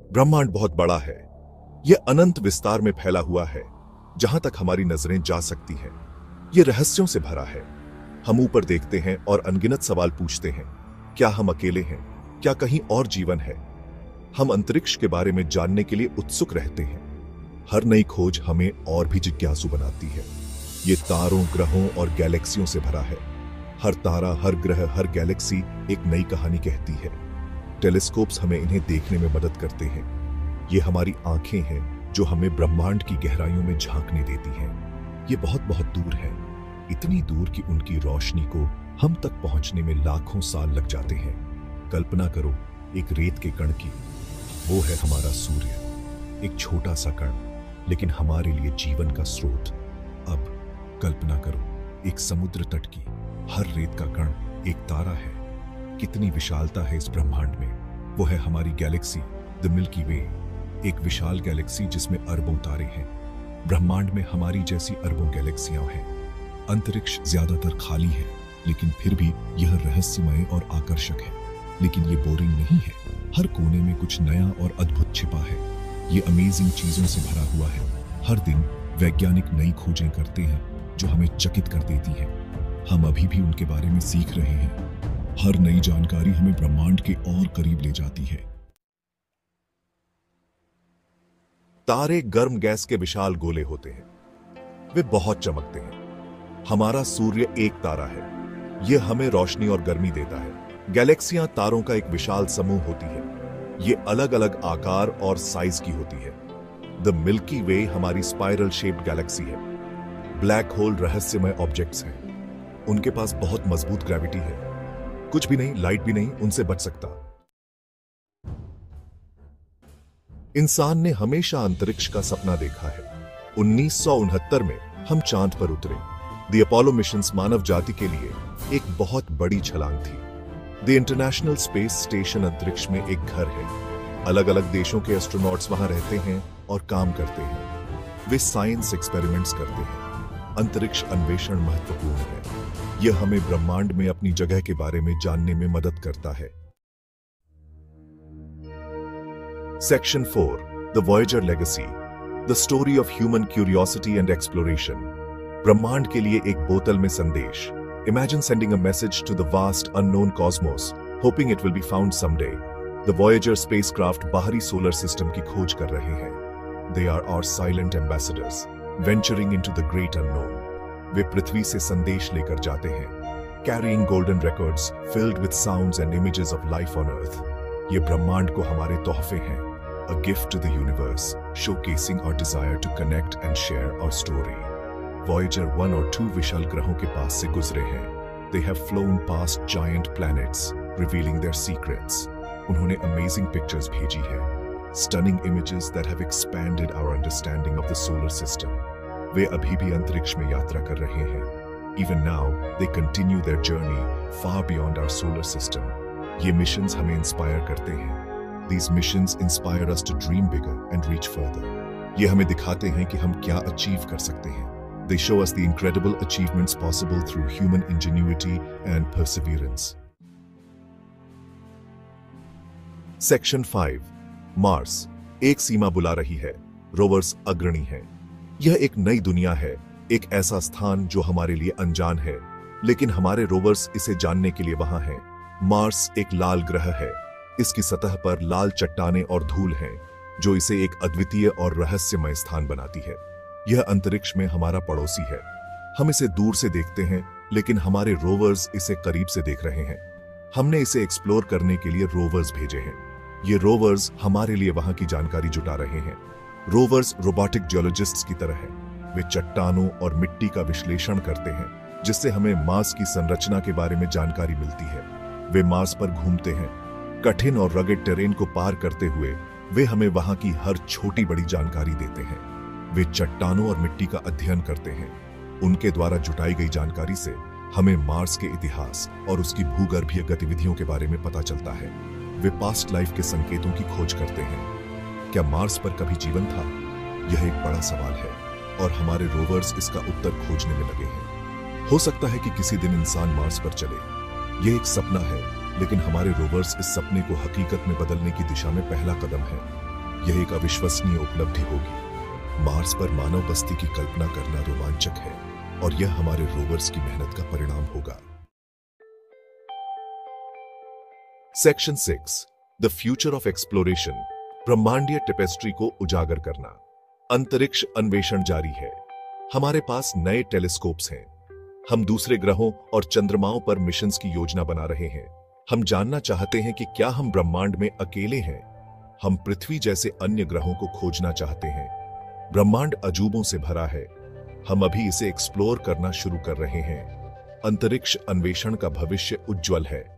ब्रह्मांड बहुत बड़ा है। यह अनंत विस्तार में फैला हुआ है, जहां तक हमारी नजरें जा सकती हैं। यह रहस्यों से भरा है। हम ऊपर देखते हैं और अनगिनत सवाल पूछते हैं। क्या हम अकेले हैं? क्या कहीं और जीवन है? हम अंतरिक्ष के बारे में जानने के लिए उत्सुक रहते हैं। हर नई खोज हमें और भी जिज्ञासु बनाती है। ये तारों, ग्रहों और गैलेक्सियों से भरा है। हर तारा, हर ग्रह, हर गैलेक्सी एक नई कहानी कहती है। टेलीस्कोप्स हमें इन्हें देखने में मदद करते हैं। ये हमारी आंखें हैं जो हमें ब्रह्मांड की गहराइयों में झांकने देती हैं। ये बहुत बहुत दूर है, इतनी दूर कि उनकी रोशनी को हम तक पहुंचने में लाखों साल लग जाते हैं। कल्पना करो एक रेत के कण की। वो है हमारा सूर्य, एक छोटा सा कण, लेकिन हमारे लिए जीवन का स्रोत। अब कल्पना करो एक समुद्र तट की। हर रेत का कण एक तारा है। कितनी विशालता है इस ब्रह्मांड में। वो है हमारी गैलेक्सी, द मिल्की वे, एक विशाल गैलेक्सी जिसमें अरबों तारे हैं। ब्रह्मांड में हमारी जैसी अरबों गैलेक्सियां हैं। अंतरिक्ष ज्यादातर खाली है, लेकिन फिर भी यह रहस्यमय और आकर्षक है। लेकिन ये बोरिंग नहीं है। हर कोने में कुछ नया और अद्भुत छिपा है। ये अमेजिंग चीजों से भरा हुआ है। हर दिन वैज्ञानिक नई खोजें करते हैं जो हमें चकित कर देती हैं। हम अभी भी उनके बारे में सीख रहे हैं। हर नई जानकारी हमें ब्रह्मांड के और करीब ले जाती है। तारे गर्म गैस के विशाल गोले होते हैं। वे बहुत चमकते हैं। हमारा सूर्य एक तारा है। यह हमें रोशनी और गर्मी देता है। गैलेक्सियां तारों का एक विशाल समूह होती है। ये अलग अलग आकार और साइज की होती है। द मिल्की वे हमारी स्पाइरल शेप्ड गैलेक्सी है। ब्लैक होल रहस्यमय ऑब्जेक्ट्स हैं। उनके पास बहुत मजबूत ग्रेविटी है। कुछ भी नहीं, लाइट भी नहीं उनसे बच सकता। इंसान ने हमेशा अंतरिक्ष का सपना देखा है। 1969 में हम चांद पर उतरे। द अपोलो मिशंस मानव जाति के लिए एक बहुत बड़ी छलांग थी। द इंटरनेशनल स्पेस स्टेशन अंतरिक्ष में एक घर है। अलग अलग देशों के एस्ट्रोनॉट्स वहां रहते हैं और काम करते हैं। वे साइंस एक्सपेरिमेंट्स करते हैं। अंतरिक्ष अन्वेषण महत्वपूर्ण है। यह हमें ब्रह्मांड में अपनी जगह के बारे में जानने में मदद करता है। Section 4, the Voyager legacy, the story of human curiosity and exploration. ब्रह्मांड के लिए एक बोतल में संदेश। Imagine sending a message to the vast unknown cosmos, hoping it will be found someday. The Voyager spacecraft बाहरी सोलर सिस्टम की खोज कर रहे हैं। They are our silent ambassadors, venturing into the great unknown. वे पृथ्वी से संदेश लेकर जाते हैं, carrying golden records filled with sounds and images of life on Earth. ये ब्रह्मांड को हमारे तोहफे हैं, a gift to the universe, showcasing our desire to connect and share our story. Voyager 1 और 2 विशाल ग्रहों के पास से गुजरे हैं। They have flown past giant planets, revealing their secrets. उन्होंने amazing pictures भेजी है, stunning images that have expanded our understanding of the solar system. वे अभी भी अंतरिक्ष में यात्रा कर रहे हैं। Even now, they continue their journey far beyond our solar system. ये missions हमें inspire करते हैं। These missions inspire us to dream bigger and reach further. ये हमें दिखाते हैं कि हम क्या achieve कर सकते हैं। They show us the incredible achievements possible through human ingenuity and perseverance. Section 5, Mars, एक सीमा बुला रही है। रोवर्स अग्रणी हैं। यह एक नई दुनिया है, एक ऐसा स्थान जो हमारे लिए अनजान है, लेकिन हमारे रोवर्स इसे जानने के लिए वहां हैं। मार्स एक लाल ग्रह है। इसकी सतह पर लाल चट्टानें और धूल हैं, जो इसे एक अद्वितीय और रहस्यमय स्थान बनाती है। यह अंतरिक्ष में हमारा पड़ोसी है। हम इसे दूर से देखते हैं, लेकिन हमारे रोवर्स इसे करीब से देख रहे हैं। हमने इसे एक्सप्लोर करने के लिए रोवर्स भेजे हैं। ये रोवर्स हमारे लिए वहां की जानकारी जुटा रहे हैं। रोवर्स रोबोटिक जियोलॉजिस्ट्स की तरह हैं। वे चट्टानों और मिट्टी का विश्लेषण करते हैं, जिससे हमें मार्स की संरचना के बारे में जानकारी मिलती है। वे मार्स पर घूमते हैं। कठिन और रगड़ टेरेन को पार करते हुए वे हमें वहां की हर छोटी बड़ी जानकारी देते हैं। वे चट्टानों और मिट्टी का अध्ययन करते हैं। उनके द्वारा जुटाई गई जानकारी से हमें मार्स के इतिहास और उसकी भूगर्भीय गतिविधियों के बारे में पता चलता है। वे पास्ट लाइफ के संकेतों की खोज करते हैं। क्या मार्स पर कभी जीवन था? यह एक बड़ा सवाल है और हमारे रोवर्स इसका उत्तर खोजने में लगे हैं। हो सकता है कि किसी दिन इंसान मार्स पर चले। यह एक सपना है, लेकिन हमारे रोवर्स इस सपने को हकीकत में बदलने की दिशा में पहला कदम है। यह एक अविश्वसनीय उपलब्धि होगी। मार्स पर मानव बस्ती की कल्पना करना रोमांचक है और यह हमारे रोवर्स की मेहनत का परिणाम होगा। Section 6 the future of exploration, ब्रह्मांडीय टेपेस्ट्री को उजागर करना। अंतरिक्ष अन्वेषण जारी है। हमारे पास नए टेलीस्कोप्स हैं। हम दूसरे ग्रहों और चंद्रमाओं पर मिशंस की योजना बना रहे हैं। हम जानना चाहते हैं कि क्या हम ब्रह्मांड में अकेले हैं। हम पृथ्वी जैसे अन्य ग्रहों को खोजना चाहते हैं। ब्रह्मांड अजूबों से भरा है। हम अभी इसे एक्सप्लोर करना शुरू कर रहे हैं। अंतरिक्ष अन्वेषण का भविष्य उज्जवल है।